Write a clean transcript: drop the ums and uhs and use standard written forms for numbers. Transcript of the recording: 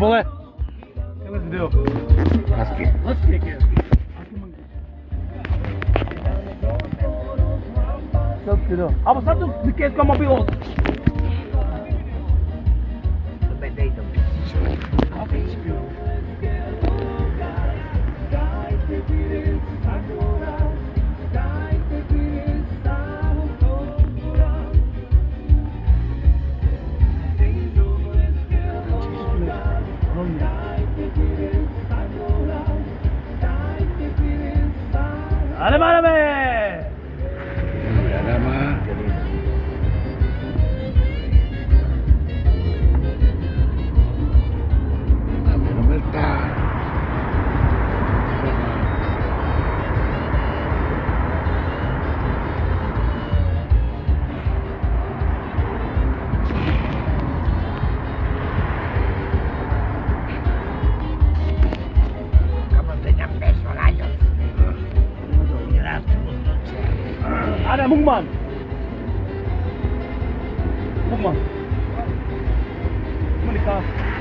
boleh. Kalian video. Husky. Husky ya. Gitu. Apa satu dikit ke mobil? Beda itu. Ada mana be? Ada mah. Ada Mukman. Mukman. Menikah.